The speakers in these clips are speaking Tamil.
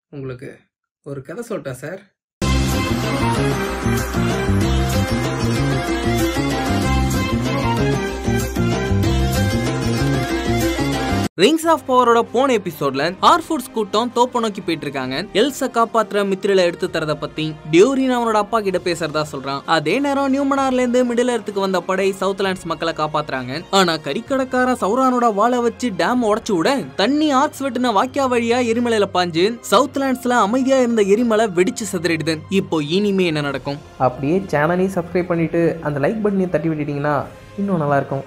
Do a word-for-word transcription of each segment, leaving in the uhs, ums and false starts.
உங்களுக்கு ஒரு கதை சொல்லட்டா சார்? ரிங்ஸ் ஆஃப் பவரோட போன எபிசோட்ல ஹார்ஃபுட்ஸ் கூட்டம் தோப்ப நோக்கி போயிட்டு இருக்காங்க. எல்சா காப்பாத்துற மித்ரில எடுத்து தரத பத்தி டியூரின் அவனோட அப்பா கிட்ட பேசுறதா சொல்றான். அதே நேரம் நியூமனார்ல இருந்து மிடில் எர்த்துக்கு வந்த படை சவுத்லாண்ட்ஸ் மக்களை காப்பாத்துறாங்க. ஆனா கரிக்கடக்கார சௌரானோட வாளை வச்சு டேம் உடைச்சு விட தண்ணி ஆர்க்ஸ் வெட்டின வாக்கியா வழியா எரிமலையில பாஞ்சு சவுத்லாண்ட்ஸ்ல அமைதியா இருந்த எரிமலை வெடிச்சு சிதறிடுது. இப்போ இனிமே என்ன நடக்கும்? அப்படியே சேனலையும் சப்ஸ்கிரைப் பண்ணிட்டு அந்த லைக் பட்டனையும் தட்டி விட்டுட்டீங்கன்னா இன்னும் நல்லா இருக்கும்.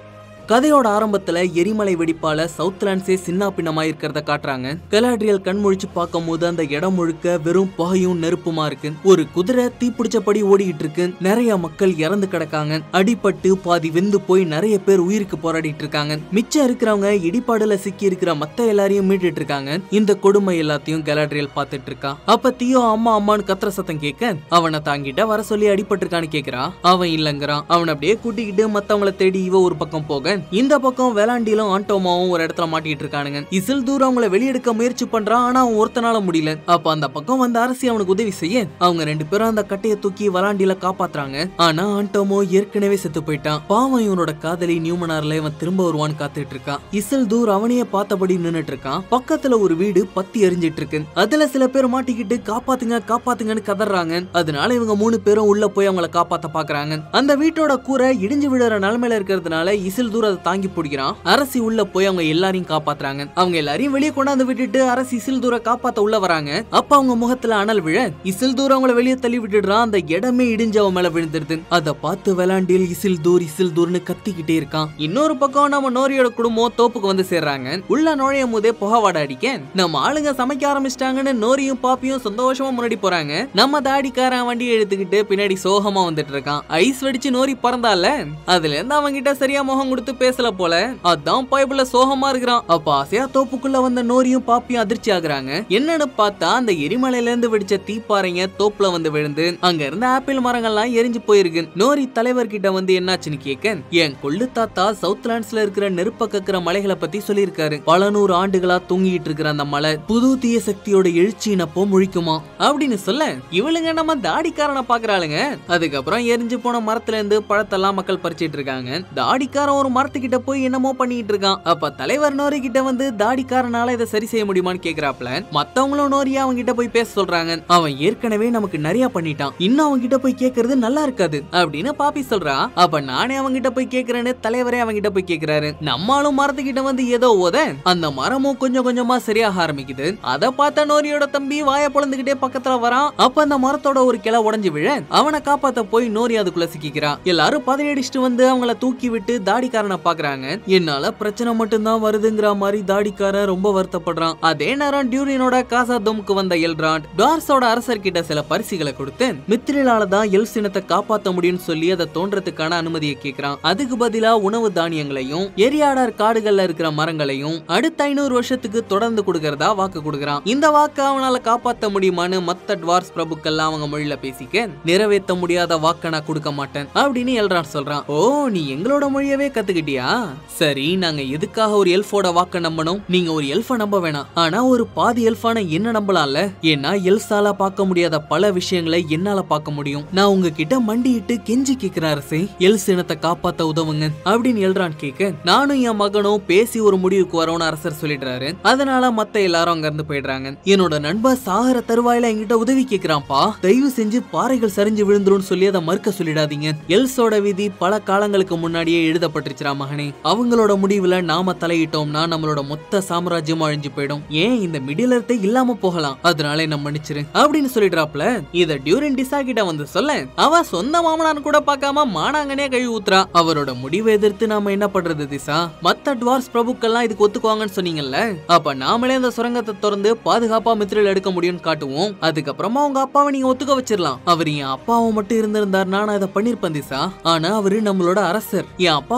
கதையோட ஆரம்பத்துல எரிமலை வெடிப்பால சவுத்லாண்ட்ஸே சின்ன பின்னமா இருக்கிறத காட்டுறாங்க. கலாட்ரியல் கண்முழிச்சு பார்க்கும் போது அந்த இடம் முழுக்க வெறும் புகையும் நெருப்புமா இருக்கு. ஒரு குதிரை தீப்பிடிச்சபடி ஓடிக்கிட்டு இருக்கு. நிறைய மக்கள் இறந்து கிடக்காங்க. அடிபட்டு பாதி வெந்து போய் நிறைய பேர் உயிருக்கு போராடிட்டு இருக்காங்க. மிச்சம் இருக்கிறவங்க இடிபாடுல சிக்கி இருக்கிற மத்த எல்லாரையும் மீட்டுட்டு இருக்காங்க. இந்த கொடுமை எல்லாத்தையும் கலாட்ரியல் பார்த்துட்டு இருக்கா. அப்ப தியோ அம்மா அம்மான்னு கத்துற சத்தம் கேட்க அவனை தாங்கிட்ட வர சொல்லி அடிபட்டு இருக்கான்னு கேக்குறா. அவன் இல்லங்கிறான். அவன் அப்படியே கூட்டிக்கிட்டு மத்தவங்களை தேடி இவ ஒரு பக்கம் போக இந்த பக்கம் வேலாண்டிலும் ஆண்டோமாவும் ஒரு இடத்துல மாட்டிட்டு இருக்கானுங்க. இசில்தூர் அவங்கள வெளியெடுக்க முயற்சி பண்றான். ஆனா அவன் ஒருத்தனால முடியல. அப்ப அந்த பக்கம் வந்த அரசி அவனுக்கு உதவி செய்ய அவங்க ரெண்டு பேரும் அந்த கட்டையை தூக்கி வேலாண்டில காப்பாத்துறாங்க. ஆனா ஆண்டோமோ ஏற்கனவே செத்து போயிட்டான். பாவம் இவனோட காதலி நியூமனார்ல இவன் திரும்ப வருவான்னு காத்துட்டு இருக்கான். இசில்தூர் அவனையே பார்த்தபடி நின்னுட்டு இருக்கான். பக்கத்துல ஒரு வீடு பத்தி எரிஞ்சிட்டு இருக்கு. அதுல சில பேர் மாட்டிக்கிட்டு காப்பாத்துங்க காப்பாத்துங்கன்னு கதறாங்க. அதனால இவங்க மூணு பேரும் உள்ள போய் அவங்கள காப்பாத்த பாக்குறாங்க. அந்த வீட்டோட கூரை இடிஞ்சு விடுற நிலைமையில இருக்கிறதுனால இசில்தூர் தாங்கி பிடிக்கிறான். அரசி உள்ள போய் அவங்க எல்லாரையும் காப்பாத்துறாங்க. அவங்க எல்லாரையும் வெளியே கொண்டாந்து விட்டுட்டு அரசி இசில்தூரை காப்பாத்த உள்ள வராங்க. அப்ப அவங்க முகத்துல அனல் விழ இசில்தூர் அவங்கள வெளியே தள்ளி விட்டுடுறான். அந்த இடமே இடிஞ்சு அவன் மேல விழுந்துருது. அதை பார்த்து வேலாண்டில் இசில்தூர் இசில்தூர்னு கத்திக்கிட்டே இருக்கான். இன்னொரு பக்கம் நம்ம நோரியோட குடும்பம் தோப்புக்கு வந்து சேர்றாங்க. உள்ள நுழையும் போதே புகவாட அடிக்க நம்ம ஆளுங்க சமைக்க ஆரம்பிச்சிட்டாங்கன்னு நோரியும் பாப்பியும் சந்தோஷமா முன்னாடி போறாங்க. நம்ம தாடிக்காரன் வண்டி எடுத்துக்கிட்டு பின்னாடி சோகமா வந்துட்டு இருக்கான். ஐஸ் வெடிச்சு நோரி பறந்தால அதுல இருந்து அவங்க கிட்ட சரியா முகம் கொடுத்து பேசல போல. அதான் பைபிள்ல சோகமா இருக்கிறான். அப்ப ஆசையா தோப்புக்குள்ள வந்த நோரியும் பாப்பியும் அதிர்ச்சி ஆகுறாங்க. என்னன்னு பார்த்தா அந்த எரிமலையில இருந்து வெடிச்ச தீப்பாறைங்க தோப்புல வந்து விழுந்து அங்க இருந்த ஆப்பிள் மரங்கள்லாம் எரிஞ்சு போயிருக்கு. நோரி தலைவர் கிட்ட வந்து என்னாச்சுன்னு கேட்க என் கொள்ளு தாத்தா சவுத்லாண்ட்ஸ்ல இருக்கிற நெருப்ப கக்கிற மலைகளை பத்தி சொல்லியிருக்காரு. பல நூறு ஆண்டுகளா தூங்கிட்டு இருக்கிற அந்த மலை புது தீய சக்தியோட எழுச்சினப்போ முழிக்குமா அப்படின்னு சொல்ல இவளுங்க நம்ம தாடிக்காரனை பாக்குறாளுங்க. அதுக்கப்புறம் எரிஞ்சு போன மரத்துல இருந்து பழத்தெல்லாம் மக்கள் பறிச்சிட்டு இருக்காங்க. தாடிக்காரன் ஒரு மரத்துக்கிட்ட போய் என்னமோ பண்ணிட்டு இருக்கான். அப்ப தலைவர் நோரி கிட்ட வந்து தாடிக்காரனால இதை சரி செய்ய முடியுமான்னு கேக்குறாப்ல. மத்தவங்களும் நோரியா அவங்க கிட்ட போய் பேச சொல்றாங்க. அவன் ஏற்கனவே நமக்கு நிறைய பண்ணிட்டான். இன்னும் அவங்க கிட்ட போய் கேக்குறது நல்லா இருக்காது அப்படின்னு பாப்பி சொல்றா. அப்ப நானே அவங்க கிட்ட போய் கேக்குறேன்னு தலைவரே அவங்க கிட்ட போய் கேக்குறாரு. நம்மளும் மரத்துக்கிட்ட வந்து ஏதோ ஓத அந்த மரமும் கொஞ்சம் கொஞ்சமா சரியாக ஆரம்பிக்குது. அதை பார்த்த நோரியோட தம்பி வாய பொழந்துகிட்டே பக்கத்துல வரான். அப்ப அந்த மரத்தோட ஒரு கிளை உடைஞ்சு விழ அவனை காப்பாத்த போய் நோரி அதுக்குள்ள சிக்கிக்கிறான். எல்லாரும் பதையடிச்சுட்டு வந்து அவங்கள தூக்கி விட்டு தாடிக்காரனை பாக்குறாங்க. என்னால பிரச்சனை மட்டும்தான் வருதுங்கிற மாதிரி தாடிக்காரன் ரொம்ப வருத்தப்படுறான். அதே நேரம் டியூரினோட காசா தோமுக்கு வந்த எல்ராண்ட் டார்ஸோட அரசர் கிட்ட சில பரிசுகளை கொடுத்து மித்ரிலால தான் எல் சினத்தை காப்பாத்த முடியும்னு சொல்லி அதை தோன்றதுக்கான அனுமதியை கேட்கிறான். அதுக்கு பதிலா உணவு தானியங்களையும் எரியாடார் காடுகள்ல இருக்கிற மரங்களையும் அடுத்த ஐநூறு வருஷத்துக்கு தொடர்ந்து கொடுக்கறதா வாக்கு கொடுக்கறான். இந்த வாக்கு அவனால காப்பாத்த முடியுமான்னு மத்த ட்வார்ஸ் பிரபுக்கள் அவங்க மொழியில பேசிக்க நிறைவேற்ற முடியாத வாக்க நான் கொடுக்க மாட்டேன் அப்படின்னு எல்ராண்ட் சொல்றான். ஓ, நீ எங்களோட மொழியவே கத்துக்கிட்டியா? சரி, நாங்க எதுக்காக ஒரு எல்ஃபோட வாக்க நம்பணும்? நீங்க ஒரு எல்ஃப நம்ப வேணாம். ஆனா ஒரு பாதி எல்ஃபான என்ன நம்பலாம்ல? ஏன்னா எல்சால பார்க்க முடியாத பல விஷயங்களை என்னால பார்க்க முடியும். நான் உங்ககிட்ட மண்டிட்டு கெஞ்சி கேக்குற அரசே, எல்ஸ் இனத்தை காப்பாத்த உதவுங்க அப்படின்னு எல்ரான் கேட்க நானும் என் மகனும் பேசி ஒரு முடிவுக்கு வரோம்னு அரசர் சொல்லிடுறாரு. அதனால மத்த எல்லாரும் அங்க இருந்து போயிடுறாங்க. என்னோட நண்பர் சாகர தருவாயில என்கிட்ட உதவி கேக்குறான்ப்பா. தயவு செஞ்சு பாறைகள் சரிஞ்சு விழுந்துரும் சொல்லி அதை மறுக்க சொல்லிடாதீங்க. எல்ஸோட விதி பல காலங்களுக்கு முன்னாடியே எழுதப்பட்டிருச்சுரா மகனே. அவங்களோட முடிவுல நாம தலையிட்டோம்னா நம்மளோட மொத்த சாம்ராஜ்யம் அழிஞ்சு போயிடும். ஏன் இந்த மிடில் எர்த்தே இல்லாம போகலாம். அதனால என்ன மன்னிச்சிரு அப்படின்னு சொல்லிடுறாப்ல. இத டியூரின் டிசா கிட்ட வந்து சொல்ல அவ சொந்த மாமனார் கூட பார்க்காம மானாங்கனே கழுவி ஊத்துறா. அவரோட முடிவை எதிர்த்து நாம என்ன பண்றது திசா? மத்த ட்வார்ஸ் பிரபுக்கள்லாம் இதுக்கு ஒத்துக்குவாங்கன்னு சொன்னீங்கல்ல. அப்ப நாமளே அந்த சுரங்கத்தை திறந்து பாதுகாப்பா மித்ரில் எடுக்க முடியும்னு காட்டுவோம். அதுக்கப்புறமா உங்க அப்பாவை நீங்க ஒத்துக்க வச்சிடலாம். அவர் என் அப்பாவை மட்டும் இருந்திருந்தாருன்னா நான் இதை பண்ணிருப்பேன் திசா. ஆனா அவரு நம்மளோட அரசர். என் அப்பாவோட உத்தரவு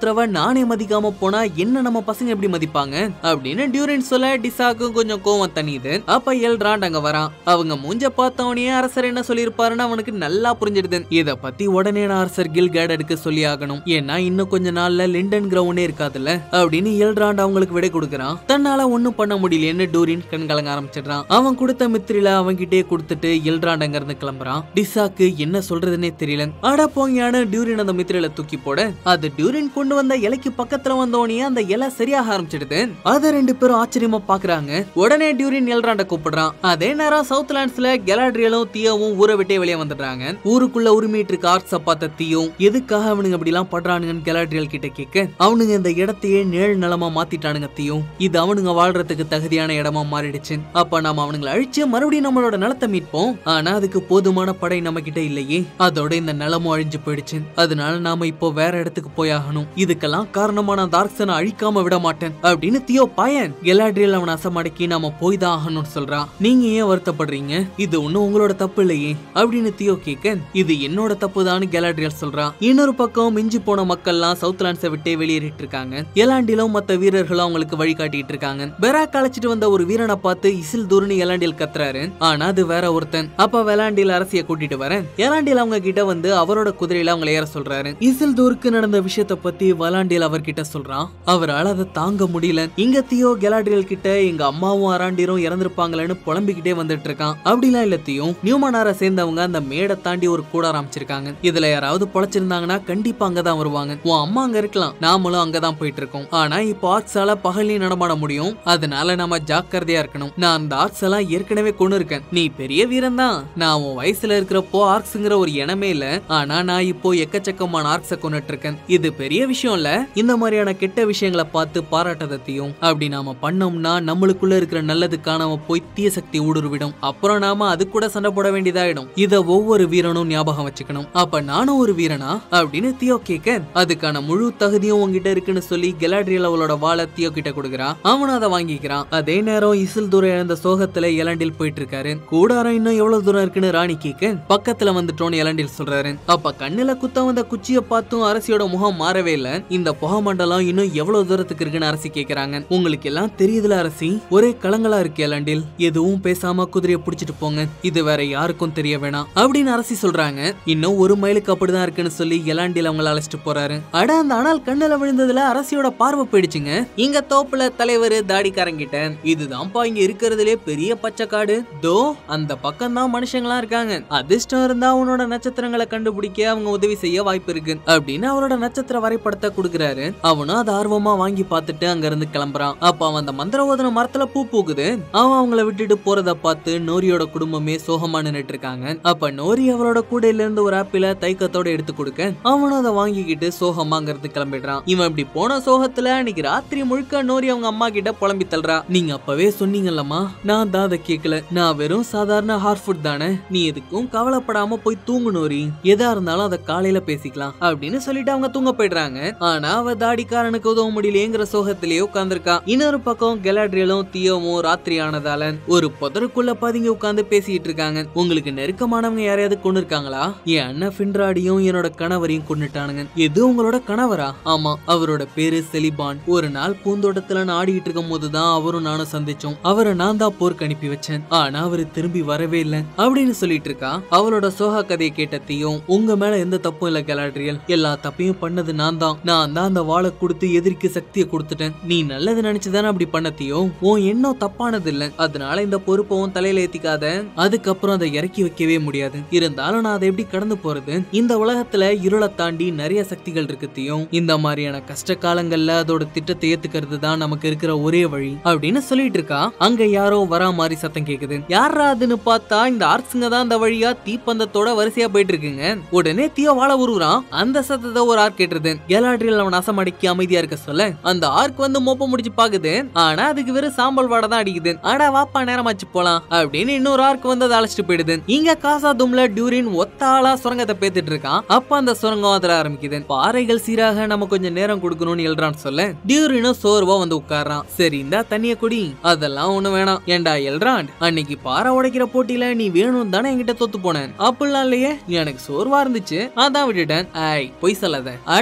இருக்கிறவ நானே மதிக்காம போனா என்ன நம்ம பசங்க எப்படி மதிப்பாங்க அப்படின்னு டியூரின் சொல்ல டிசாக்கும் கொஞ்சம் கோவம் தண்ணிது. அப்ப எல்ராண்ட் அங்க வரான். அவங்க மூஞ்ச பார்த்தவனே அரசர் என்ன சொல்லிருப்பாருன்னு அவனுக்கு நல்லா புரிஞ்சிடுது. இத பத்தி உடனே நான் அரசர் கில்காட் எடுக்க சொல்லி ஆகணும், ஏன்னா இன்னும் கொஞ்ச நாள்ல லிண்டன் கிரவுண்டே இருக்காதுல்ல அப்படின்னு எல்ராண்ட் அவங்களுக்கு விடை கொடுக்கறான். தன்னால ஒண்ணும் பண்ண முடியலன்னு டூரின் கண் கலங்க ஆரம்பிச்சிடுறான். அவன் கொடுத்த மித்திரில அவன்கிட்டே கொடுத்துட்டு எல்ராண்ட் அங்க இருந்து கிளம்புறான். டிசாக்கு என்ன சொல்றதுன்னே தெரியல. அட போங்கியான டியூரின் அந்த மித்திரில தூக்கி போட அது டியூரின் கொண்டு வந்த இலைக்கு பக்கத்துல வந்தோடனே அந்த இலை சரியாக ஆரம்பிச்சிடுது. அத ரெண்டு பேரும் ஆச்சரியமா பாக்குறாங்க. உடனே டியூரின் எல்ராண்ட கூப்பிடுறான். அதே நேரம் சவுத்லாண்ட்ஸ்ல கெலாட்ரியலும் தியோவும் ஊரை விட்டே வெளியே வந்துடுறாங்க. ஊருக்குள்ள உரிமையிட்டு இருக்க ஆர்ட்ஸ பார்த்த தியோவும் எதுக்காக அவனுங்க அப்படி எல்லாம் பண்றானுங்கன்னு கெலாட்ரியல் கிட்ட கேட்க அவனுங்க இந்த இடத்தையே நேழ் நலமா மாத்திட்டானுங்க தியும், இது அவனுங்க வாழ்றதுக்கு தகுதியான இடமா மாறிடுச்சு. அப்ப நாம அவனுங்களை அழிச்சு மறுபடியும் நம்மளோட நிலத்தை மீட்போம். ஆனா அதுக்கு போதுமான படை நம்ம கிட்ட இல்லையே, அதோட இந்த நிலமும் அழிஞ்சு போயிடுச்சு. அதனால நாம இப்போ வேற இடத்துக்கு போயாகணும். இதுக்கெல்லாம் காரணமான டார்க்ஸனை அழிக்காம விட மாட்டேன் அப்படின்னு தியோ பாயன் கெலாட்ரியல் அவன் அசமடக்கி நாம போய் தான் ஆகணும்னு சொல்றான். நீங்க ஏன் வருத்தப்படுறீங்க, இது ஒண்ணும் உங்களோட தப்பு இல்லையே அப்படின்னு தியோ கேட்க இது என்னோட தப்பு தான் கெலாட்ரியல் சொல்றான். இன்னொரு பக்கம் மிஞ்சி போன மக்கள்லாம் சவுத்லாண்ட்ஸை விட்டே வெளியேறிட்டு இருக்காங்க. எலாண்டிலும் மத்த வீரர்களும் அவங்களுக்கு வழிகாட்டிட்டு இருக்காங்க. பெராக் அழைச்சிட்டு வந்த ஒரு வீரனை பார்த்து இசில்தூர்னு எலாண்டில் கத்துறாரு. ஆனா அது வேற ஒருத்தன். அப்ப வெலாண்டில் அரசிய கூட்டிட்டு வரேன். எலாண்டில் அவங்க கிட்ட வந்து அவரோட குதிரையில அவங்களை ஏற சொல்றாரு. இசில்தூருக்கு நடந்த விஷயத்த பத்தி வெலாண்டில் அவர்கிட்ட சொல்றான். அவரால் அதை தாங்க முடியல. இங்க தியோ கெலாட்ரியல் கிட்ட எங்க அம்மாவும் அராண்டிரும் இறந்திருப்பாங்களேன்னு புலம்பிக்கிட்டே வந்துட்டு இருக்கான். அப்படிலாம் இல்ல தியோ, நியூமனாரை சேர்ந்தவங்க அந்த மேடை தாண்டி ஒரு கூடாரம் அமைச்சிருக்காங்க. இதுல யாராவது பொழைச்சிருந்தாங்கன்னா கண்டிப்பா அங்கதான் வருவாங்க. உன் அம்மா அங்க இருக்கலாம், நாமளும் அங்கதான் போயிட்டு இருக்கோம். ஆனா இப்போ ஆர்ட்ஸால பகல்லையும் நடமாட முடியும், அதனால நாம ஜாக்கிரதையா இருக்கணும். நான் அந்த ஆர்ட்ஸ் எல்லாம் ஏற்கனவே கொண்டு இருக்கேன். நீ பெரிய வீரன் தான், நான் உன் வயசுல இருக்கிறப்போ ஆர்ட்ஸ்ங்கிற ஒரு இனமே இல்ல, ஆனா நான் இப்போ எக்கச்சக்கமான ஆர்ட்ஸ கொண்டுட்டு இருக்கேன். இது பெரிய விஷயம் இல்ல. இந்த மாதிரியான கெட்ட விஷயங்களை பார்த்து பாராட்டதையும் அப்படி நாம பண்ணோம்னா நம்மளுக்குள்ள இருக்கிற நல்லது காணாம போய் தீய சக்தி ஊடுருவிடும். அப்புறம் நாம அது கூட சண்டை போட வேண்டியதாயிடும். இத ஒவ்வொரு வீரனும் ஞாபகம் வச்சுக்கணும். அப்ப நானும் ஒரு வீரனா அப்படின்னு தியோ கேட்க அதுக்கான முழு தகுதியும் உங்ககிட்ட இருக்குன்னு சொல்லி கெலாட்ரியல் அவளோட வாளை தியோ கிட்ட கொடுக்குறான். அவனும் அதை வாங்கிக்கிறான். அதே நேரம் இசில்தூர் இழந்த சோகத்துல எலாண்டில் போயிட்டு இருக்காரு. கூடாரம் இன்னும் எவ்வளவு தூரம் இருக்குன்னு ராணி கேட்க பக்கத்துல வந்துட்டோன்னு எலாண்டில் சொல்றாரு. அப்ப கண்ணுல குத்த வந்த குச்சிய பார்த்தும் அரசியோட முகம் மாறவே இல்ல. இந்த புகை மண்டலம் இன்னும் எவ்வளவு தூரத்துக்கு இருக்குன்னு அரசி கேக்குறாங்க. உங்களுக்கு எல்லாம் தெரியுதுல அரசி, ஒரே கலங்களா இருக்கு எலாண்டில், எதுவும் பேசாம குதிரையை புடிச்சிட்டு போங்க, இது வேற யாருக்கும் தெரிய வேணாம் அப்படின்னு அரசி சொல்றாங்க. இன்னும் ஒரு மைலுக்கு அப்படிதான் இருக்குன்னு சொல்லி எலாண்டில் அவங்களை அழைச்சிட்டு போறாரு. அட அந்த அனல் கண்ணுல விழுந்ததுல அரசியோட பார்வை போயிடுச்சுங்க. இங்க தோப்புல தலைவர் தாடிக்காரங்கிட்ட இதுதான்ப்பா இங்க இருக்கிறதுலே பெரிய பச்சை காடு, தோ அந்த பக்கம் தான் மனுஷங்களா இருக்காங்க, அதிர்ஷ்டம் இருந்தா உன்னோட நட்சத்திரங்களை கண்டுபிடிக்க அவங்க உதவி செய்ய வாய்ப்பு இருக்கு அப்படின்னு அவரோட நட்சத்திர வரைபடத்தை கொடுக்குறாரு. அவனும் அதை ஆர்வமா வாங்கி பார்த்துட்டு அங்க இருந்து கிளம்புறான். அப்ப அவன் அந்த மந்திரவோதன மரத்துல பூ பூக்குது. அவன் அவங்கள விட்டுட்டு போறத பார்த்து நோரியோட குடும்பமே சோகமா நின்னுட்டு இருக்காங்க. அப்ப நோரி அவளோட கூடையில இருந்து ஒரு ஆப்பிள தைக்கத்தோட எடுத்து கொடுக்க அவனும் அதை வாங்கிக்கிட்டு சோகமா அங்க இருந்து கிளம்பிடுறான். இவன் இப்படி போன சோகத்துல அன்னைக்கு ராத்திரி முழுக்க நோரி அவங்க அம்மா கிட்ட புலம்பி தள்ளுறா. நீங்க அப்பவே சொன்னீங்கல்லம்மா, நான் தான் அதை கேட்கல, நான் வெறும் சாதாரண ஹார்ஃபுட் தானே, நீ எதுக்கும் கவலைப்படாம போய் தூங்கு நோரி, எதா இருந்தாலும் அதை காலையில பேசிக்கலாம் அப்படின்னு சொல்லிட்டு அவங்க தூங்க போயிடுறாங்க. ஆனா அவ தாடிக்காரனுக்கு உதவ முடியலங்கிற சோகத்திலேயே உட்கார்ந்துருக்கா. இன்னொரு பக்கம் கெலாட்ரியலும் தியோவும் ராத்திரி ஆனதால ஒரு புதருக்குள்ள பதுங்கி உட்கார்ந்து பேசிட்டு இருக்காங்க. உங்களுக்கு நெருக்கமானவங்க யாரையாவது கொண்டு இருக்காங்களா? என் அண்ணன் ஃபின்ராடியும் என்னோட கணவரையும் கொண்டுட்டானுங்க. எது உங்களோட கணவரா? ஆமா, அவரோட பேரு செலிபான். ஒரு நாள் பூந்தோட்டத்துல ஆடிட்டு இருக்கும் போதுதான் அவரும் நானும் சந்திச்சோம். அவரை நான் தான் போருக்கு அனுப்பி வச்சேன், ஆனா அவரு திரும்பி வரவே இல்லை அப்படின்னு சொல்லிட்டு இருக்கா. அவளோட சோகா கதையை கேட்ட தியும் உங்க மேல எந்த தப்பும் இல்ல கெலாட்ரியல், எல்லா தப்பையும் பண்ணது நான் தான், நான் தான் அந்த வாழை கொடுத்து எதிரிக்கு சக்தியை கொடுத்துட்டேன், நீ நல்லது நினைச்சுதானே அப்படி பண்ண தியோ, உன் எண்ணம் தப்பானது இல்ல, அதனால இந்த பொறுப்பவும் தலையில ஏத்திக்காத, அதுக்கப்புறம் அதை இறக்கி வைக்கவே முடியாது, இருந்தாலும் நான் அதை எப்படி கடந்து போறது, இந்த உலகத்துல இருளை தாண்டி நிறைய சக்திகள் இருக்கு தியும், இந்த மாதிரியான கஷ்ட காலங்கள்ல அதோட திட்டத்தை ஏத்துக்கிறது தான் நமக்கு இருக்கிற ஒரே வழி அப்படின்னு சொல்லிட்டு இருக்கா. அங்க யாரோ வரா மாதிரி சத்தம் கேக்குது. யாரா அதுன்னு பார்த்தா இந்த ஆர்ட்ஸுங்க தான் அந்த வழியா தீப்பந்தத்தோட வரிசையா போயிட்டு இருக்குங்க. உடனே தியோ வாழ உருவான். அந்த சத்தத்தை ஒரு ஆர்க் கேட்டுருது. கெலாட்ரியல் அவன் அசமடக்கி அமைதியா இருக்க சொல்ல அந்த ஆர்க் வந்து மோப்ப முடிச்சு பாக்குது. ஆனா அதுக்கு வெறும் சாம்பல் வாடை தான் அடிக்குது. ஆடா வாப்பா நேரமாச்சு போலாம் அப்படின்னு இன்னொரு ஆர்க் வந்து அதை அழைச்சிட்டு போயிடுது. இங்க காசா தும்ல டியூரின் ஒத்த ஆளா சுரங்கத்தை பேத்துட்டு இருக்கான். அப்ப அந்த சுரங்கம் அதுல ஆரம்பிக்குது. பாறைகள் சீராக நம்ம கொஞ்சம் நேரம் கொடுக்கணும்னு எல்ரான் சொல்ல டியூரினும் சோர்வா வந்து உட்கார்றான். சரி இந்தா தண்ணிய குடி. அதெல்லாம் ஒண்ணு வேணாம். ஏண்டா எல்ரான், அன்னைக்கு பாறை உடைக்கிற போட்டியில நீ வேணும் தானே என்கிட்ட தோத்து போனேன். அப்படிலாம் இல்லையே, எனக்கு சோர்வா இருந்துச்சு அதான் விட்டுட்டேன். ஐய் பொய் சொல்லாத. அட உண்மையா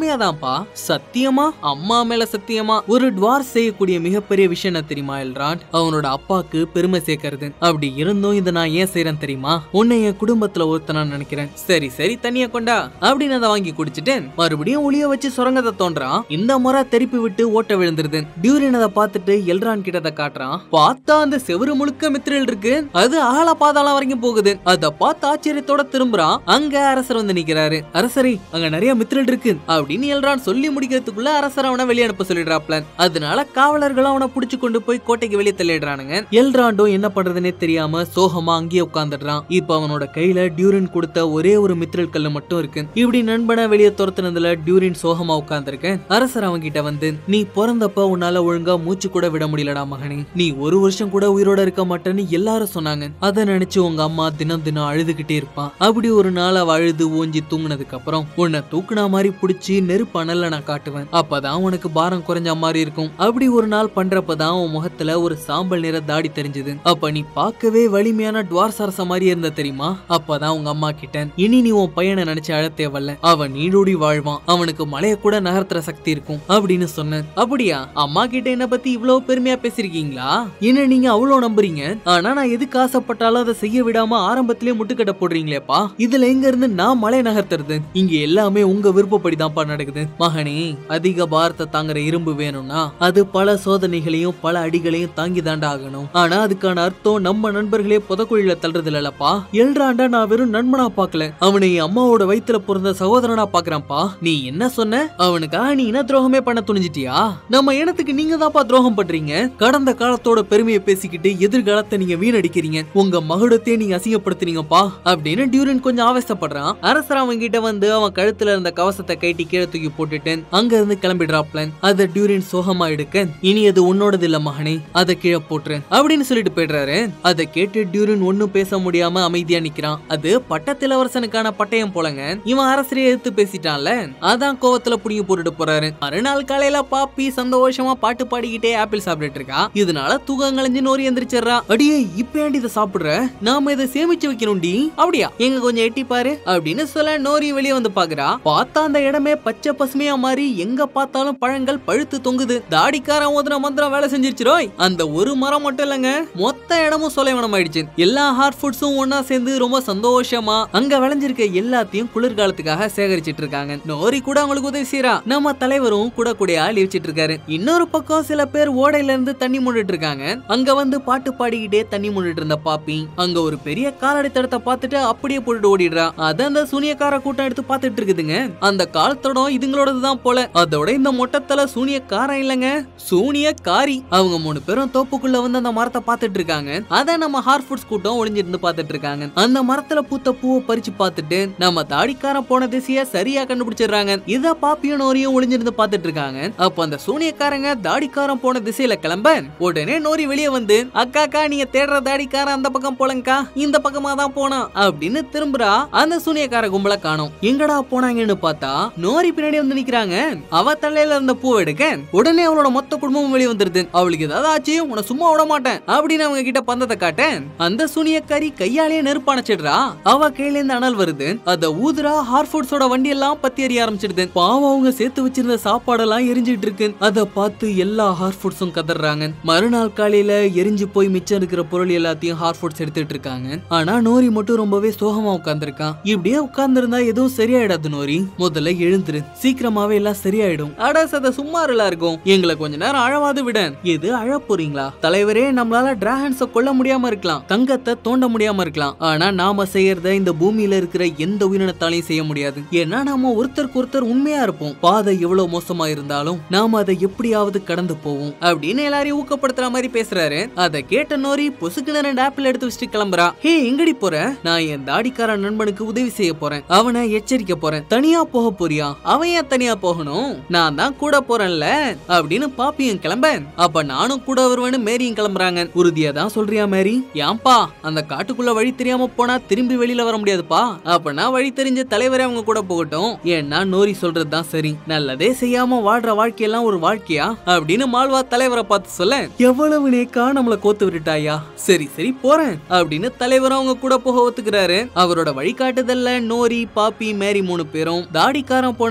உண்மையாதான்ப்பா. சத்தியமா, அம்மா மேல சத்தியமா. ஒரு டுவார்ஸ் செய்யக்கூடிய மிகப்பெரிய விஷயம் என்ன தெரியுமா எல்ராண்ட்? அவனோட அப்பாக்கு பெருமை சேர்க்கறது. அப்படி இருந்தும் இதை நான் ஏன் செய்யறேன் தெரியுமா? உன்னை என் குடும்பத்துல ஒருத்தனா நினைக்கிறேன். சரி சரி தண்ணிய கொண்டா அப்படின்னு அதை வாங்கி குடிச்சிட்டேன். மறுபடியும் ஒளிய வச்சு சுரங்கத்தை தோன்றான். இந்த முறை திருப்பி விட்டு ஓட்ட விழுந்துருது. டியூரின் அதை பார்த்துட்டு எல்ரான் கிட்ட காட்டுறான். பார்த்தா அந்த செவரு முழுக்க மித்ரில் இருக்கு. அது அகல பாதாளம் வரைக்கும் போகுது. அதை பார்த்து ஆச்சரியத்தோட திரும்புறான். அங்க அரசர் வந்து நிக்கிறாரு. அரசரி, அங்க நிறைய மித்ரில் இருக்கு அப்படின்னு எல்ரான் சொல்லி முடிக்கிறதுக்குள்ள அரசர் அவனை வெளியே அனுப்ப சொல்லிடுறாப்ல. அதனால காவலர்களும் அவனை புடிச்சு கொண்டு போய் கோட்டைக்கு வெளியே தள்ளிடுறானுங்க. எல்ராண்டும் என்ன பண்றதுன்னே தெரியாம சோகமா அங்கேயே உட்கார்ந்துடுறான். இப்ப அவனோட கையில டியூரின் கொடுத்த ஒரே ஒரு மித்ரில் கல்லு மட்டும் இருக்கு. இப்படி நண்பனை வெளியே துரத்துனதுல டியூரின் சோகமா உட்கார்ந்துருக்கேன். அரசர் அவங்க கிட்ட வந்து, நீ பிறந்தப்ப உன்னால ஒழுங்கா மூச்சு கூட விட முடியலடா மகனே. நீ ஒரு வருஷம் கூட உயிரோட இருக்க மாட்டேன்னு எல்லாரும் சொன்னாங்க. அதை நினைச்சு உங்க அம்மா தினம் தினம் அழுதுகிட்டே இருப்பான். அப்படி ஒரு நாள் அவ அழுது ஓஞ்சி தூங்குனதுக்கு அப்புறம் உன்னை தூக்குனா மாதிரி புடிச்சு நெருப்பு அனல்ல நான் காட்டுவேன். அப்பதான் உனக்கு பாரம் குறைஞ்ச மாதிரி இருக்கும். அப்படி ஒரு நாள் பண்றப்பதான் உன் முகத்துல ஒரு சாம்பல் நிற தாடி தெரிஞ்சது. அப்ப நீ பார்க்கவே வலிமையான டுவார்ஸ் அரச மாதிரி இருந்த தெரியுமா? அப்பதான் உங்க அம்மா கிட்ட, இனி நீ உன் பையனை நினைச்சு அழ தேவல்ல, அவன் நீடூடி வாழ்வான், அவனுக்கு மலைய கூட நகர்த்துற சக்தி இருக்கும் அப்படின்னு சொன்னேன். அப்படியா? அம்மா கிட்ட என்ன பத்தி இவ்வளவு பெருமையா பேசிருக்கீங்களா? என்ன நீங்க அவ்வளவு நம்புறீங்க? ஆனா நான் எதுக்கு ஆசைப்பட்டாலும் அதை செய்ய விடாம ஆரம்பத்திலேயே முட்டுக்கட்ட போடுறீங்களேப்பா. இதுல எங்க இருந்து நான் மலை நகர்த்துறது? இங்க எல்லாமே உங்க விருப்பப்படிதான்ப்பா நடக்குது. மகனே, அதிக பாரத்தை தாங்குற இரும்பு வேணும்னா அது பல சோதனைகளையும் பல அடிகளையும் தாங்கி தாண்டா ஆகணும். ஆனா அதுக்கான அர்த்தம் நம்ம நண்பர்களே புதக்குழியில தள்ளுறது இல்லப்பா. எல்ராண்டா நான் வெறும் நண்பனா பாக்கல, அவனை அம்மாவோட வயித்துல பிறந்த சகோதரனா பாக்குறான்ப்பா. நீ என்ன சொன்ன? அவனுக்காக நீ இன துரோகமே பண்ண துணிஞ்சிட்டியா? நம்ம இனத்துக்கு நீங்க தான்ப்பா துரோகம் பண்றீங்க. கடந்த காலத்தோட பெருமையை பேசிக்கிட்டு எதிர்காலத்தை நீங்க வீணடிக்கிறீங்க. உங்க மகுடத்தையே நீங்க அசிங்கப்படுத்துறீங்கப்பா அப்படின்னு டியூரின் கொஞ்சம் ஆவேசப்படுறான். அரசர் அவங்க கிட்ட வந்து அவன் கழுத்துல இருந்த கவசத்தை கைட்டி கீழே தூக்கி போட்டுட்டு அங்க இருந்து கிளம்பிடுறாப்ல. அத டியூரின் சோகமா எடுக்க, இனி அது உன்னோடது இல்ல மகனே, அதை கீழே போட்டுரு அப்படின்னு சொல்லிட்டு போயிடுறாரு. அதை கேட்டு டியூரின் ஒன்னும் பேச முடியாம அமைதியா நிக்கிறான். அது பட்டத்திலவரசனுக்கான பட்டயம் போலங்க. இவன் அரசரை எதிர்த்து பேசிட்டான்ல, அதான் கோவத்துல புடிங்கி போட்டுட்டு போறாரு. மறுநாள் காலையில பாப்பி சந்தோஷமா பாட்டு பாடிக்கிட்டே ஆப்பிள் சாப்பிட்டு இருக்கா. இதனால தூக்கம் கலைஞ்சு நோரி எந்திரிச்சிடறா. அடியே, இப்ப ஏண்டி இதை சாப்பிடுற? நாம இதை சேமிச்சு வைக்கணும்டி. அப்படியா? எங்க கொஞ்சம் எட்டி பாரு அப்படின்னு சொல்ல நோரி வெளியே வந்து பாக்குறா. பார்த்தா அந்த இடமே பச்சை பசுமையா மாறி எங்க பார்த்தாலும் பழங்கள் பழுத்து தொங்குது. தாடிக்காரன் ஓதுன மந்திரம் வேலை செஞ்சிருச்சிரோய். அந்த ஒரு மரம் மட்டும் இல்லங்க, மொத்த இடமும் சொலைவனம் ஆயிடுச்சு. எல்லா ஹார்ட் ஃபுட்ஸும் ஒன்னா சேர்ந்து ரொம்ப சந்தோஷமா அங்க விளைஞ்சிருக்க எல்லாத்தையும் குளிர்காலத்துக்காக சேகரிச்சிட்டு இருக்காங்க. நோரி கூட அவங்களுக்கு உதவி செய்யறா. நம்ம தலைவரும் கூட கூட அழிச்சிட்டு இருக்காரு. இன்னொரு பக்கம் சில பேர் ஓடையில இருந்து தண்ணி மூடிட்டு இருக்காங்க. அங்க வந்து பாட்டு பாடிக்கிட்டே தண்ணி மூடிட்டு இருந்த பாப்பி அங்க ஒரு பெரிய காலடி தடத்தை பார்த்துட்டு அப்படியே போட்டுட்டு ஓடிடுறா. அத அந்த சூனியக்கார கூட்டம் எடுத்து பார்த்துட்டு இருக்குதுங்க. அந்த கால் தடம் இதுங்களோடதுதான் போல. அதோட இந்த மொட்டத்தல சூனியக்காரன் இல்லங்க, சூனியக்காரி. அவங்க மூணு பேரும் தோப்புக்குள்ள வந்து அந்த மரத்தை பார்த்துட்டு இருக்காங்க. அத நம்ம ஹார்ட் ஃபுட்ஸ் கூட்டம் ஒளிஞ்சிருந்து பார்த்துட்டு இருக்காங்க. அந்த மரத்துல பூத்த பூவை பறிச்சு பார்த்துட்டு நம்ம தாடிக்காரன் போன திசைய சரியா கண்டுபிடிச்சிடுறாங்க. இத பாப்பியும் நோரியும் ஒளிஞ்சிருந்து பார்த்துட்டு இருக்காங்க. அப்ப அந்த சூனியக்காரங்க தாடிக்காரன் போன திசையில கிளம்ப, உடனே நோரி வெளியே வந்து, அக்காக்கா நீங்க தேடுற தாடிக்காரன் அந்த பக்கம் போலங்கா, இந்த பக்கமா தான் போனா அப்படின்னு திரும்புறா. அந்த சூனியக்கார கும்பல காணோம். எங்கடா போனாங்கன்னு பார்த்தா நோரி பின்னாடி வந்து நிக்கிறாங்க. அவ தலையில இருந்த பூ எடுக்க உடனே அவளோட மொத்த குடும்பமும் வெளியே வந்துருது. அவளுக்கு ஏதாவது ஆச்சு, உன்னை சும்மா விட மாட்டேன் அப்படின்னு அவங்க கிட்ட பந்தத்தை காட்ட அந்த சூனியக்காரி கையாலேயே நெருப்பு அணைச்சிடுறா. அவ கையில இருந்து அனல் வருது. அத ஊதுரா ஹார்ட் ஃபுட்ஸோட வண்டி எல்லாம் பத்தி எரிய ஆரம்பிச்சிடுது. பாவம் அவங்க சேர்த்து வச்சிருந்த சாப்பாடெல்லாம் எரிஞ்சிட்டு இருக்கு. அத பார்த்து எல்லா ஹார்ட் ஃபுட்ஸும் கதறாங்க. மறுநாள் காலையில எரிஞ்சு போய் மிச்சம் இருக்கிற பொருள் எல்லாத்தையும் ஹார்ட் ஃபுட்ஸ் எடுத்துட்டு இருக்காங்க. ஆனா நோரி மட்டும் ரொம்பவே சோகமா உட்கார்ந்துருக்கான். இப்படியே உட்கார்ந்துருந்தா எதுவும் சரியாயிடாது நோரி, முதல்ல எழுந்துரு, சீக்கிரமாவே எல்லாம் சரியாயிடும். அட சத சும்மா இருக்கும், எங்களை கொஞ்ச நேரம் அழவாது விட. எது அழ போறீங்களா தலைவரே? நம்மளால டிராகன்ஸ கொல்ல முடியாம இருக்கலாம், தங்கத்தை தோண்ட முடியாம இருக்கலாம், ஆனா நாம செய்யறத இந்த பூமியில இருக்கிற எந்த உயிரினத்தாலையும் செய்ய முடியாது. ஏன்னா நாம ஒருத்தருக்கு ஒருத்தர் உண்மையா இருப்போம். பாதை எவ்வளவு மோசமா இருந்தாலும் நாம அதை எப்படியாவது கடந்து போவோம் அப்படின்னு எல்லாரையும் ஊக்கப்படுத்துற மாதிரி பேசுறாரு. அதை கேட்ட நோரி பொசுக்குன ரெண்டு ஆப்பிள் எடுத்து வச்சுட்டு கிளம்புறா. ஹே, எங்கடி போற? நான் என் தாடிக்கார நண்பனுக்கு உதவி செய்ய போறேன், அவனை எச்சரிக்க போறேன். தனியா போக போறியா? அவன் ஏன் தனியா போகணும்? நான் தான் கூட போறேன்ல அப்படின்னு பாப்பியும் கிளம்ப, அப்ப நானும் கூட வருவேன்னு மேரியும் கிளம்புறாங்க. உறுதியா தான் சொல்றியா மேரி? ஏன்பா, அந்த காட்டுக்குள்ள வழி தெரியாம போனா திரும்பி வெளியில வர முடியாதுப்பா. அப்பனா வழி தெரிஞ்ச தலைவரே அவங்க கூட போகட்டும். ஏன்னா நோரி சொல்றதுதான் சரி, நல்லதே செய்யாம வாழ்ற வாழ்க்கையெல்லாம் ஒரு வாழ்க்கையா அப்படின்னு மால்வா தலைவரை பார்த்து சொல்ல, எவ்வளவு நேக்கா நம்மள கோத்து விட்டுட்டாயா, சரி சரி போறேன் அப்படின்னு தலைவர் அவங்க கூட போக ஒத்துக்கிறாரு. அவரோட வழிகாட்டுதல்ல நோரி பாப்பி மேரி மூணு பேரும் தாடிக்காரன் போன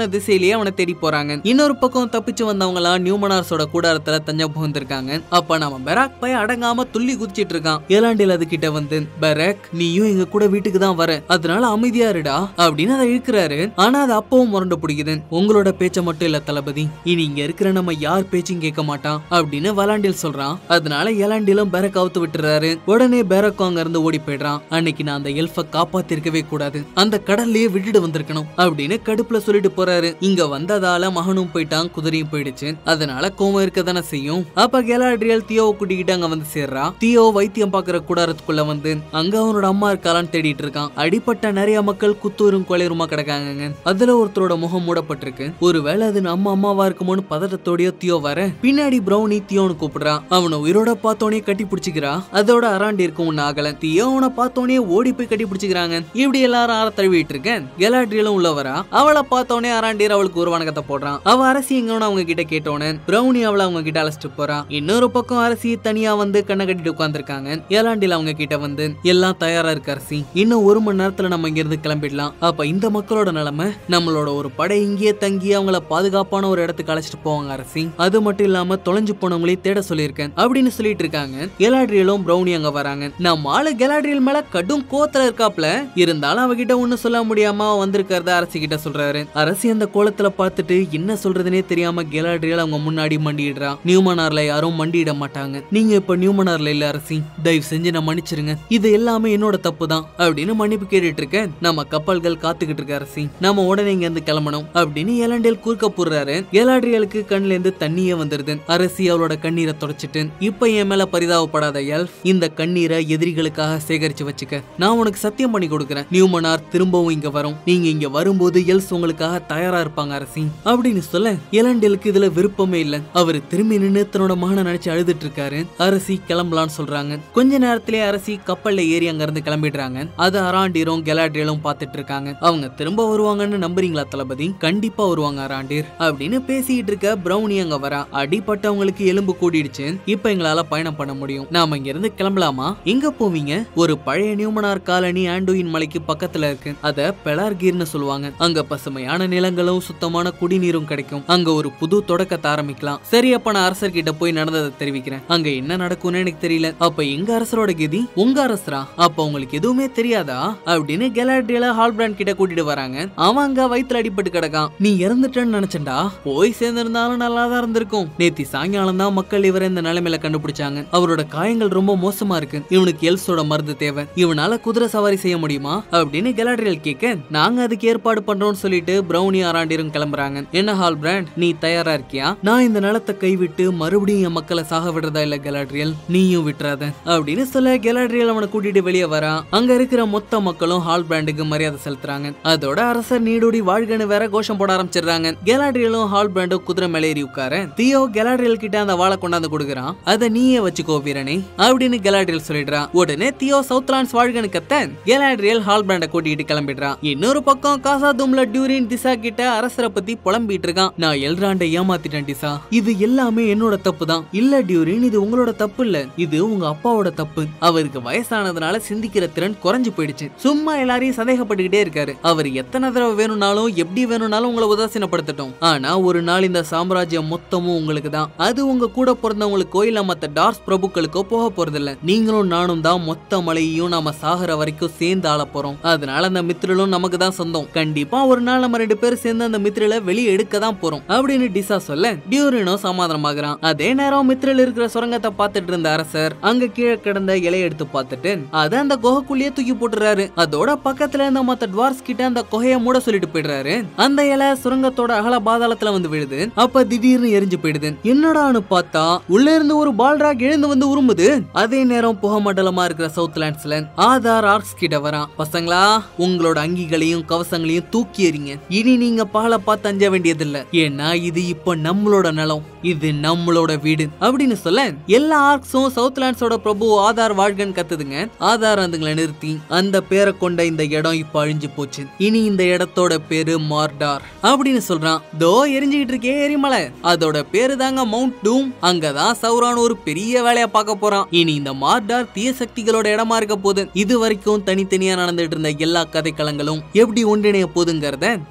திசையிலேயே அவனை தேடி போறாங்க. இன்னொரு பக்கம் தப்பிச்சு வந்தவங்க எல்லாம் நியூமனார்ஸோட கூடாரத்துல தஞ்சம் புகுந்திருக்காங்க. அப்ப நம்ம பெராக் பைய அடங்காம துள்ளி குதிச்சிட்டு இருக்கான். எலாண்டில் அது கிட்ட வந்து, பெராக் நீயும் எங்க கூட வீட்டுக்கு தான் வர, அதனால அமைதியா இருடா அப்படின்னு அதை இழுக்கிறாரு. ஆனா அது அப்பவும் முரண்டு பிடிக்குது. உங்களோட பேச்ச மட்டும் இல்ல தளபதி, இனி இங்க இருக்கிற நம்ம யார் பேச்சும் கேட்க மாட்டான் அப்படின்னு வலாண்டில் சொல்றான். அதனால எலாண்டிலும் பெராக் அவுத்து விட்டுறாரு. உடனே பெராக் அங்க இருந்து ஓடி போயிடுறான். அன்னைக்கு நான் அந்த எல்ஃப காப்பாத்திருக்கவே கூடாது, அந்த கடல்லையே விட்டுட்டு வந்திருக்கணும் அப்படின்னு கடுப்புல சொல்லிட்டு போறாரு. இங்க வந்ததால மகனும் போயிட்டான், குதிரையும் போயிடுச்சு. அதனால கோவம் இருக்க தானே செய்யும். அப்ப கெலாட்ரியல் தியோவை கூட்டிக்கிட்டு அங்க வந்து சேர்றா. தியோ வைத்தியம் பாக்குற கூடாரத்துக்குள்ள வந்து அங்க அவனோட அம்மா இருக்காளான்னு தேடிட்டு இருக்கான். அடிப்பட்ட நிறைய மக்கள் குத்தூரும் கொலையுமா கிடக்காங்க. அதுல ஒருத்தரோட முகம் மூடப்பட்டிருக்கு. ஒருவேளை அது நம்ம அம்மாவா இருக்குமோன்னு பதட்டத்தோடய தியோ வர பின்னாடி பிரௌனி தியோன்னு கூப்பிடுறா. அவனை உயிரோட பார்த்தோனே கட்டி பிடிச்சிக்கிறா. அதோட அராண்டி இருக்கும் ஒன்னு ஆகல. தியோ அவனை பார்த்தோனே ஓடி போய் கட்டி பிடிச்சிக்கிறாங்க. இப்படி எல்லாரும் ஆற தழுவிட்டு இருக்கேன். கெலாட்ரியலும் உள்ள வரா. அவளை பார்த்தோனே அராண்டியர் அவளுக்கு ஒரு வணக்கத்தை போடுறான். அவ அரசி எங்கன்னு அவங்க கிட்ட கேட்டோன்னு பிரௌனி அவளை அவங்க கிட்ட அழைச்சிட்டு போறா. இன்னொரு பக்கம் அரசி தனியா வந்து கண்ணை கட்டிட்டு உட்கார்ந்துருக்காங்க. எலாண்டில் அவங்க கிட்ட வந்து எல்லாம் தயாரா இருக்கு அரசி, இன்னும் ஒரு மணி நேரத்துல நம்ம இங்க இருந்து கிளம்பிடலாம். அப்ப இந்த மக்களோட நிலைமை, நம்மளோட ஒரு படை இங்கேயே தங்கி அவங்கள பாதுகாப்பான ஒரு இடத்துக்கு அழைச்சிட்டு போவாங்க அரசி. அது மட்டும் இல்லாம தொலைஞ்சு போனவங்களையும் தேட சொல்லியிருக்கேன் அப்படின்னு சொல்லிட்டு இருக்காங்க. கெலாட்ரியலும் பிரௌனி அங்க வராங்க. நம்ம ஆளு கெலாட்ரியல் மேல கடும் கோத்துல இருக்காப்ல. இருந்தாலும் அவகிட்ட ஒண்ணு சொல்ல முடியாம வந்திருக்கிறத அரசி கிட்ட சொல்றாரு. அரசி அந்த கோலத்துல பார்த்துட்டு என்ன சொல்றதுனே தெரியாம கெலாட்ரியல் அவங்க முன்னாடி மண்டிடுறா. நியூமனார்ல யாரும் மண்டிட மாட்டாங்க, நீங்க இப்ப நியூமனார்ல இல்ல அரசி, தயவு செஞ்சு நான் மன்னிச்சிருங்க, இது எல்லாமே என்னோட தப்பு தான் அப்படின்னு மன்னிப்பு கேட்டுட்டு இருக்கேன். நம்ம கப்பல்கள் காத்துக்கிட்டு இருக்க அரசி, நாம உடனே இங்க இருந்து கிளம்பணும் அப்படின்னு எலாண்டில் கூர்க்க போடுறாரு. கெலாட்ரியலுக்கு கண்ணுல இருந்து தண்ணியே வந்துருது. அரசி அவளோட கண்ணீரை தொடச்சிட்டு, இப்ப என் மேல பரிதாபப்படாத எல்ஃப், இந்த கண்ணீரை எதிரிகளுக்காக சேகரிச்சு வச்சுக்க, நான் உனக்கு சத்தியம் பண்ணி கொடுக்குறேன், நியூமனார் திரும்பவும் இங்க வரும், நீங்க இங்க வரும்போது எல்ஸ் உங்களுக்காக தயாரா இருப்பாங்க அரசி அப்படின்னு சொல்ல எலாண்டிலுக்கு இதுல விருப்பமே இல்ல. அவரு திரும்பி நின்று தன்னோட மகனை நினைச்சு அழுதுட்டு இருக்காரு. அரசி கிளம்பலான்னு சொல்றாங்க. கொஞ்ச நேரத்திலே அரசி கப்பல்ல ஏறி அங்க இருந்து கிளம்பிடுறாங்க. அது அராண்டீரும் கெலாட்ரியலும் பாத்துட்டு இருக்காங்க. அவங்க திரும்ப வருவாங்கன்னு நம்புறீங்களா தளபதி? கண்டிப்பா வருவாங்க அராண்டீர் அப்படின்னு பேசிட்டு இருக்க பிரௌனி அங்க வரா. அடிப்பட்டவங்களுக்கு எலும்பு கூடிடுச்சு, இப்ப எங்களால பயணம் பண்ண முடியும், நாம இங்க இருந்து கிளம்பலாமா? எங்க போவீங்க? ஒரு பழைய நியூமனார் காலனி ஆண்டோயின் மலைக்கு பக்கத்துல இருக்கு, அத பெலார்கீர்னு சொல்லுவாங்க. அங்க பசுமையான நிலங்களும் சுத்தமான குடிநீரும் கிடைக்கும். அங்க ஒரு புது தொடக்கத்தை ஆரம்பிக்கலாம். சரி, அப்ப நான் அரசர் கிட்ட போய் நடந்ததை தெரிவிக்கிறேன். அங்க என்ன நடக்கும்னு எனக்கு தெரியல. அப்ப எங்க அரசரோட கதி? உங்க அரசரா? அப்ப உங்களுக்கு எதுவுமே தெரியாதா அப்படின்னு கெலாட்ரியல ஹால்பிராண்ட் கிட்ட கூட்டிட்டு வராங்க. அவன் அங்க வயித்துல அடிபட்டு கிடக்கான். நீ இறந்துட்டேன்னு நினைச்சண்டா, போய் சேர்ந்திருந்தாலும் நல்லாதான் இருந்திருக்கும். நேத்தி சாயங்காலம் தான் மக்கள் இவரை இந்த நிலைமையில கண்டுபிடிச்சாங்க. அவரோட காயங்கள் ரொம்ப மோசமா இருக்கு, இவனுக்கு எல்ஸோட மருந்து தேவை, இவனால குதிரை சவாரி செய்ய முடியுமா அப்படின்னு கெலாட்ரியல் கேட்க, நாங்க அதுக்கு ஏற்பாடு பண்றோம்னு சொல்லிட்டு பிரௌனி அராண்டீரும் கிளம்புறாங்க. என்ன ஹால்பிராண்ட், நீ தயாரா இருக்கியா? நான் இந்த நிலத்தை கைவிட்டு மறுபடியும் என் மக்களை சாக விடுறதா இல்ல கெலாட்ரியல், நீயும் விட்டுறாத அப்படின்னு சொல்ல கெலாட்ரியல் அவனை கூட்டிட்டு வெளியே வரா. அங்க இருக்கிற மொத்த மக்களும் ஹால்பிராண்டுக்கு மரியாதை செலுத்துறாங்க. அதோட அரசர் நீடூடி வாழ்கன்னு வேற கோஷம் போட ஆரம்பிச்சிடுறாங்க. கெலாட்ரியலும் ஹால்பிராண்டும் குதிரை மேலே ஏறி உட்கார தியோ கெலாட்ரியல் கிட்ட அந்த வாளை கொண்டாந்து கொடுக்குறான். அதை நீயே வச்சுக்கோ வீரனே அப்படின்னு கெலாட்ரியல் சொல்லிடுறா. உடனே தியோ சவுத்லாண்ட்ஸ் வாழ்கன்னு கத்த கெலாட்ரியல் ஹால்பிராண்ட கூட்டிட்டு கிளம்பிடுறான். இன்னொரு பக்கம் காசாதும்ல டியூரின் டிசா கிட்ட அரசரை பத்தி புலம்பிட்டு இருக்கான். நான் எல்ராண்டை ஏமாத்திட்டேன் டிசா, இது எல்லாமே என்னோட தப்பு தான். இல்ல டியூரின், இது உங்களோட தப்பு இல்ல, இது உங்க அப்பாவோட தப்பு. அவருக்கு வயசானதுனால சிந்திக்கிற திறன் குறைஞ்சு போயிடுச்சு. சும்மா எல்லாரையும் சந்தேகப்பட்டுக்கிட்டே இருக்காரு. அவர் எத்தனை தடவை வேணும்னாலும் எப்படி வேணும்னாலும் உங்களை உதாசீனப்படுத்தட்டும். ஆனா ஒரு நாள் இந்த சாம்ராஜ்யம் மொத்தமும் உங்களுக்கு தான். அது உங்க கூட பிறந்தவங்களுக்கோ இல்ல மத்த டார்ஸ் பிரபுக்களுக்கோ போக போறதில்ல. நீங்களும் நானும் தான் மொத்த மலையையும் நாம சாகர வரைக்கும் சேர்ந்து ஆள போறோம். அதனால அந்த மித்ரலும் நமக்கு தான் சொந்தம். கண்டிப்பா ஒரு நாள் நம்ம ரெண்டு பேரும் சேர்ந்து அந்த மித்ரல வெளியே எடுக்க தான் போறோம் அப்படின்னு டிசா சொல்ல டியூரினோ சமாதானமாகறான். அதே நேரம் மித்ரல் இருக்கிற சுரங்கத்தை பார்த்துட்டு இருந்த அரசர் அங்க கீழே கிடந்த இலையை எடுத்து பார்த்துட்டு அதை அந்த குகைக்குள்ளேயே தூக்கி போட்டுறாரு. அதோட பக்கத்துல இருந்த மத்த டுவார்ஸ் கிட்ட அந்த குகையை மூட சொல்லிட்டு போயிடுறாரு. அந்த இலை சுரங்கத்தோட அகல பாதாளத்துல வந்து விழுது. அப்ப திடீர்னு எரிஞ்சு போயிடுது. என்னடான்னு பார்த்தா உள்ள இருந்து ஒரு பால்ராக் எழுந்து வந்து உருமுது. அதே நேரம் புகை மண்டலமா இருக்கிற சவுத்லாண்ட்ஸ்ல ஆதார் ஆர்க்ஸ் கிட்ட வரான். பசங்களா, உங்களோட அங்கிகளையும் கவசங்களையும் தூக்கி எறிங்க. இனி நீங்க பாலை பார்த்து அஞ்ச வேண்டியதில்ல, ஏன்னா இது இப்ப நம்மளோட நிலம், இது நம்மளோட வீடு அப்படின்னு சொல்ல எல்லா ஆர்க்ஸும் சவுத்லாண்ட்ஸோட பிரபு ஆதார் வாழ்கன் கத்துதுங்க. ஆதார் அதுங்களை நிறுத்தி, அந்த பேரை கொண்ட இந்த இடம் இப்ப அழிஞ்சு போச்சு, இனி இந்த இடத்தோட பேரு மார்டார் அப்படின்னு சொல்றான். தோ எரிஞ்சுக்கிட்டு இருக்கே எரிமலை, அதோட பேரு தாங்க மவுண்ட் டூம். அங்கதான் சௌரான் ஒரு பெரிய வேலையா பார்க்க போறான். இனி இந்த மார்டார் தீய சக்திகளோட இடமா இருக்க போது. இது வரைக்கும் தனித்தனியா நடந்துட்டு இருந்த எல்லா கதைக்களங்களும் எப்படி ஒன்றிணைய போதுங்கிறத ரிங்ஸ் ஆஃப்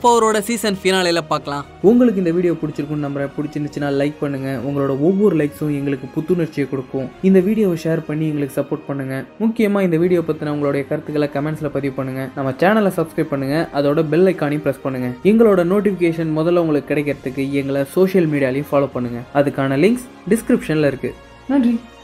ஆஃப் பவரோட சீசன் ஃபினாலேல பார்க்கலாம். உங்களுக்கு இந்த வீடியோ பிடிச்சிருக்குன்னு நம்புறேன். பிடிச்சிருந்துச்சுன்னா லைக் பண்ணுங்க. உங்களோட ஒவ்வொரு லைக்ஸும் எங்களுக்கு புத்துணர்ச்சியை கொடுக்கும். இந்த வீடியோவை ஷேர் பண்ணி எங்களுக்கு சப்போர்ட் பண்ணுங்க. முக்கியமா இந்த வீடியோ பத்தின உங்களுடைய கருத்துக்களை கமெண்ட்ஸ்ல பதிவு பண்ணுங்க. நம்ம சேனலை சப்ஸ்கிரைப் பண்ணுங்க. அதோட பெல் ஐக்கானையும் பிரஸ் பண்ணுங்க. எங்களோட நோட்டிபிகேஷன் முதல்ல உங்களுக்கு கிடைக்கிறதுக்கு எங்களை சோஷியல் மீடியாலையும் ஃபாலோ பண்ணுங்க. அதுக்கான லிங்க்ஸ் டிஸ்கிரிப்ஷன்ல இருக்கு. நன்றி.